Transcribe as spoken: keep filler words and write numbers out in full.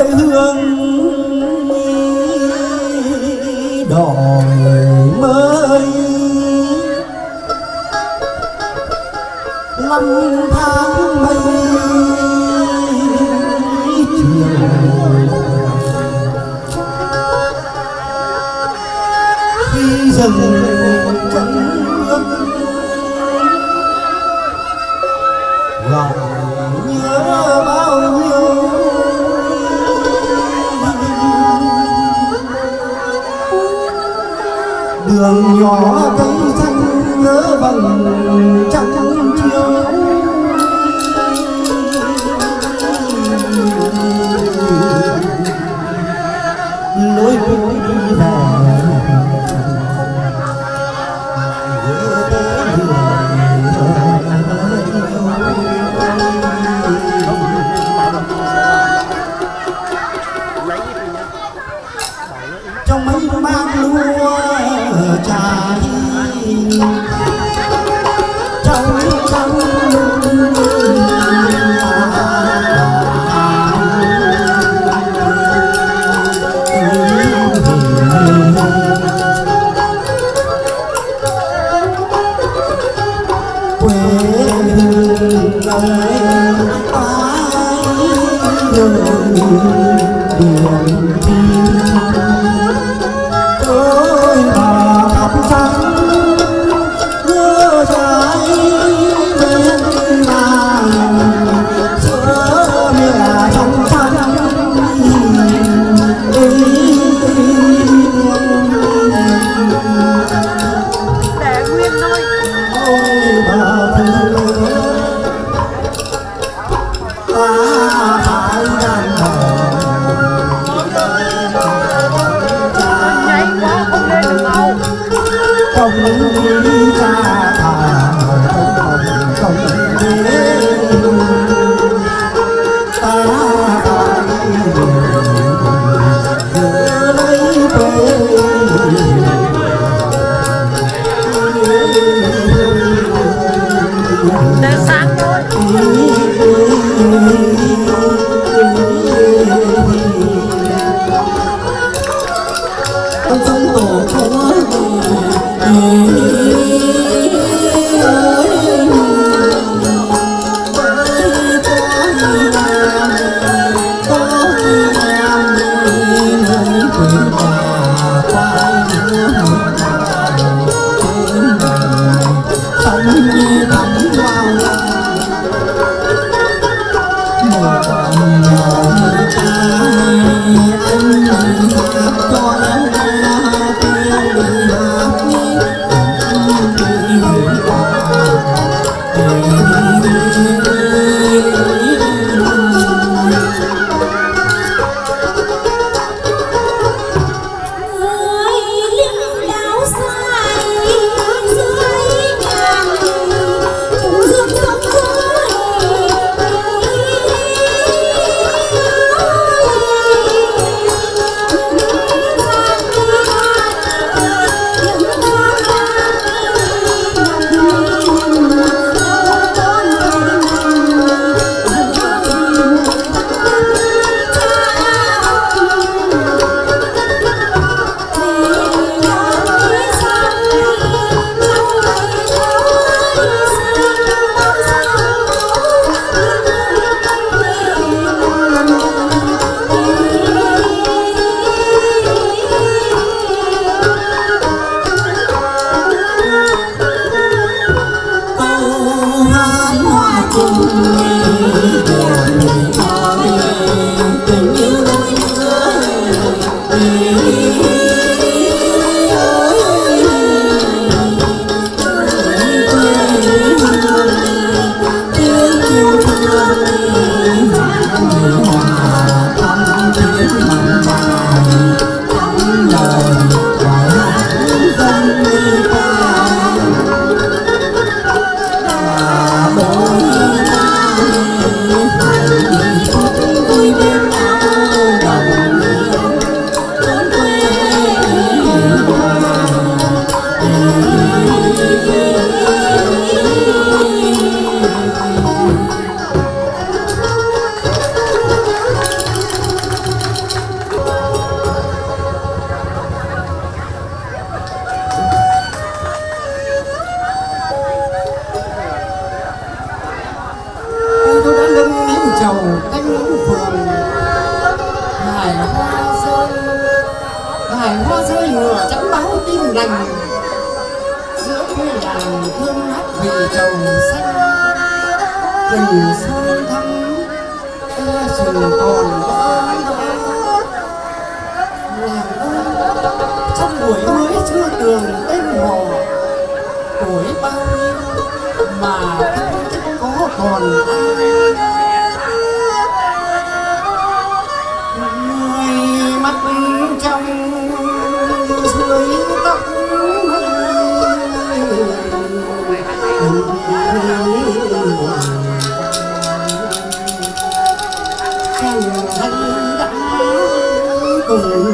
hương đổi mới năm tháng mây chiều khi dừng chân bước gọi nhớ bao nhiêu đường nhỏ cây xanh nhớ vầng trăng chiều lối cuối đi về trong mấy mang lúa trải trong trong quê hương ơi ai đời biển thiên ôi bà thắp sáng mưa dài bên nàng giữa mẹ trong xanh để nguyên thôi ôi bà thương ta phải đàn không đi ra thà không không đến ta phải giờ lấy quê để sáng thôi con sống tổ chúa cánh phường hải hoa rơi hải hoa rơi ngựa trắng báo tin lành giữa quê làng thương hát vì trầu xanh tình sơn thắm ưa rừng còn làng ơi trong buổi mới chưa tường tên họ tuổi bao nhiêu mà không thích có còn ai người mắt trong dưới tóc chàng thanh đã cùng